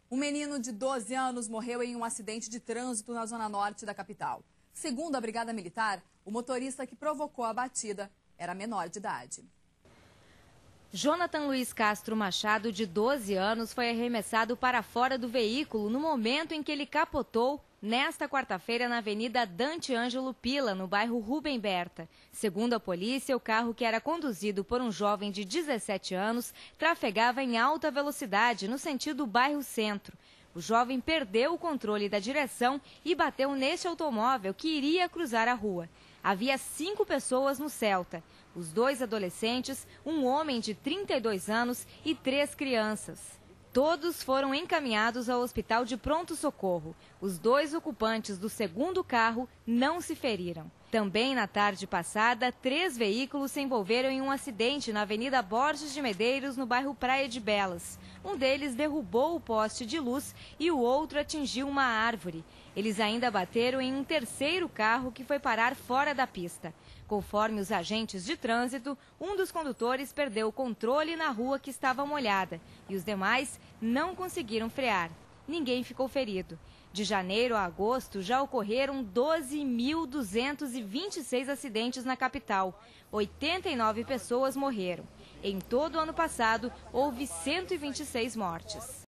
Um menino de 12 anos morreu em um acidente de trânsito na zona norte da capital. Segundo a Brigada Militar, o motorista que provocou a batida era menor de idade. Jonathan Luiz Castro Machado, de 12 anos, foi arremessado para fora do veículo no momento em que ele capotou nesta quarta-feira na Avenida Dante Ângelo Pila, no bairro Rubem Berta. Segundo a polícia, o carro, que era conduzido por um jovem de 17 anos, trafegava em alta velocidade no sentido bairro Centro. O jovem perdeu o controle da direção e bateu neste automóvel que iria cruzar a rua. Havia 5 pessoas no Celta, os 2 adolescentes, um homem de 32 anos e 3 crianças. Todos foram encaminhados ao hospital de pronto-socorro. Os 2 ocupantes do segundo carro não se feriram. Também na tarde passada, 3 veículos se envolveram em um acidente na Avenida Borges de Medeiros, no bairro Praia de Belas. Um deles derrubou o poste de luz e o outro atingiu uma árvore. Eles ainda bateram em um terceiro carro que foi parar fora da pista. Conforme os agentes de trânsito, um dos condutores perdeu o controle na rua que estava molhada e os demais não conseguiram frear. Ninguém ficou ferido. De janeiro a agosto, já ocorreram 12.226 acidentes na capital. 89 pessoas morreram. Em todo o ano passado, houve 126 mortes.